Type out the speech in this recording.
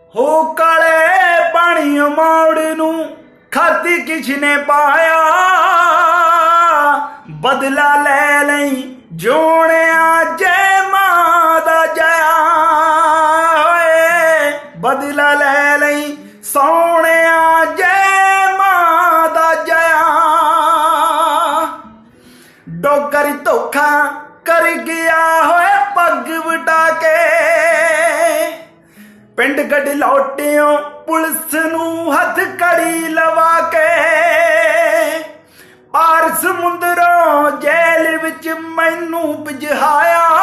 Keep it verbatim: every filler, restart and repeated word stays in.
हो काले पानी मोड़ नू खाती किसने पाया, बदला ले लई जोने जय मां दा जया, बदला ले लई सोने जय मां दा जया। डोगर धोखा कर गया होए पग वटा के, पिंड गढ़ लौटियों पुलिस नू हथ कड़ी लवा के, पार समुंदरों जेल विच मैनू भिजहाया,